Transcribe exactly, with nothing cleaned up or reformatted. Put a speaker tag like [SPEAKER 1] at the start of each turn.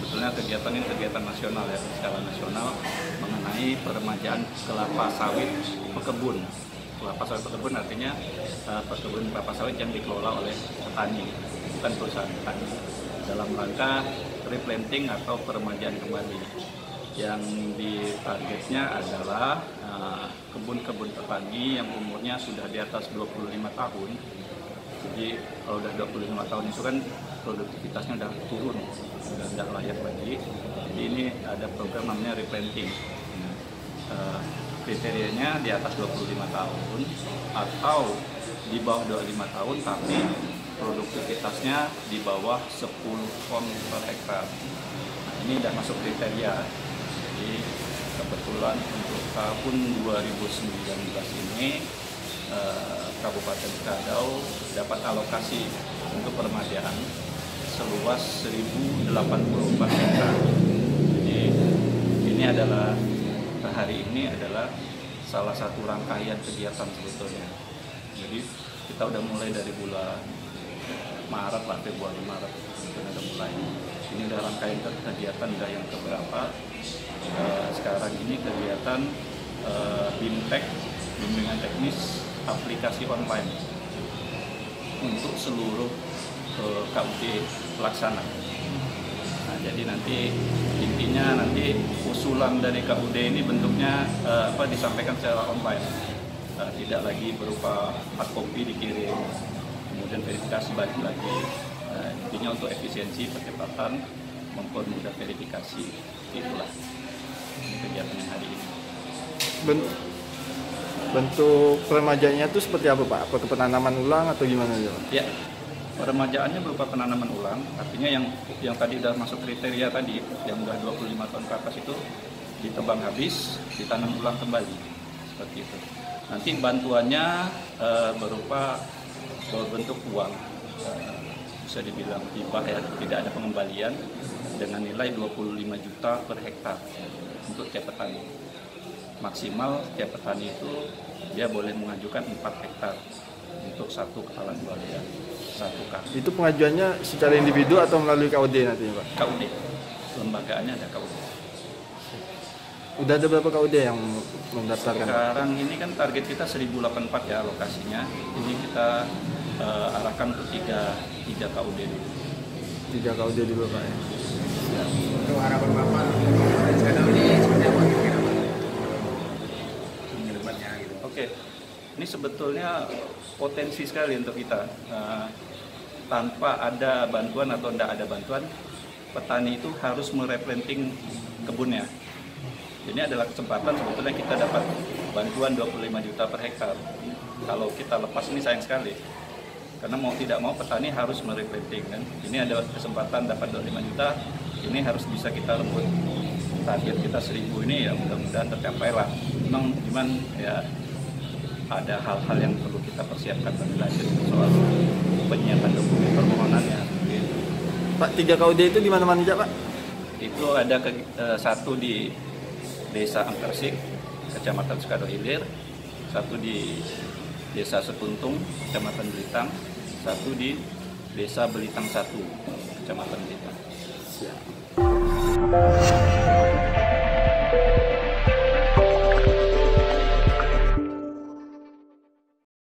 [SPEAKER 1] sebetulnya kegiatan ini kegiatan nasional ya, skala nasional mengenai peremajaan kelapa sawit pekebun. Kelapa sawit pekebun artinya uh, pekebun kelapa sawit yang dikelola oleh petani, bukan perusahaan petani, dalam rangka replanting atau peremajaan kembali. Yang ditargetnya adalah kebun-kebun uh, petani yang umurnya sudah di atas dua puluh lima tahun. Jadi kalau udah dua puluh lima tahun itu kan produktivitasnya udah turun, sudah tidak layak lagi. Jadi ini ada program namanya replanting. Nah, uh, kriterianya di atas dua puluh lima tahun atau di bawah dua puluh lima tahun tapi produktivitasnya di bawah sepuluh ton per hektar. Nah, ini sudah masuk kriteria. Jadi kebetulan untuk tahun dua ribu sembilan belas ini eh, Kabupaten Sekadau dapat alokasi untuk peremajaan seluas seribu delapan puluh empat hektar. Jadi ini adalah hari ini adalah salah satu rangkaian kegiatan sebetulnya. Jadi kita udah mulai dari bulan Maret lah, Februari Maret kita udah mulai. Ini udah rangkaian kegiatan udah yang keberapa. Uh, sekarang ini kegiatan uh, BIMTEK, bimbingan teknis aplikasi online untuk seluruh uh, K U D pelaksana. Nah, jadi nanti intinya nanti usulan dari K U D ini bentuknya uh, apa disampaikan secara online, uh, tidak lagi berupa hard copy dikirim, kemudian verifikasi balik lagi. Uh, intinya untuk efisiensi, percepatan, mempermudah verifikasi, itulah kegiatan yang hari ini.
[SPEAKER 2] Bentuk, bentuk peremajaannya itu seperti apa Pak? Apa penanaman ulang atau gimana ya?
[SPEAKER 1] Ya, peremajaannya berupa penanaman ulang, artinya yang yang tadi sudah masuk kriteria tadi, yang sudah dua puluh lima tahun ke atas itu ditebang habis, ditanam ulang kembali, seperti itu. Nanti bantuannya e, berupa berbentuk uang, e, bisa dibilang hibah ya, tidak ada pengembalian, dengan nilai dua puluh lima juta per hektar untuk tiap petani. Maksimal tiap petani itu dia boleh mengajukan empat hektar untuk satu kepala keluarga, satu kakak.
[SPEAKER 2] Itu pengajuannya secara individu atau melalui K U D nantinya Pak?
[SPEAKER 1] K U D, lembagaannya ada K U D.
[SPEAKER 2] Udah ada berapa K U D yang mendaftarkan?
[SPEAKER 1] Sekarang ini kan target kita seribu delapan puluh empat ya lokasinya, jadi kita uh, arahkan untuk tiga K U D dulu.
[SPEAKER 2] tiga K U D dulu Pak ya?
[SPEAKER 3] Untuk harapan Bapak, Sekadau ini seperti apa kira-kira Pak? Ke depannya gitu.
[SPEAKER 1] Oke, ini sebetulnya potensi sekali untuk kita. Uh, tanpa ada bantuan atau tidak ada bantuan, petani itu harus mereplanting kebunnya. Ini adalah kesempatan sebetulnya kita dapat bantuan dua puluh lima juta per hektar. Kalau kita lepas ini sayang sekali. Karena mau tidak mau petani harus mereplanting kan. Ini ada kesempatan dapat dua puluh lima juta, ini harus bisa kita rebut. Target kita seribu ini ya mudah-mudahan tercapai lah. Memang cuman ya ada hal-hal yang perlu kita persiapkan lebih lanjut soal penyiapan dokumen permohonannya. Gitu.
[SPEAKER 2] Pak, tiga K U D itu di mana-mana aja Pak?
[SPEAKER 1] Itu ada ke, eh, satu di Desa Angkersik, Kecamatan Sekadau Hilir, satu di Desa Sepuntung, Kecamatan Belitang, satu di Desa Belitang satu, Kecamatan Belitang.
[SPEAKER 2] Siap.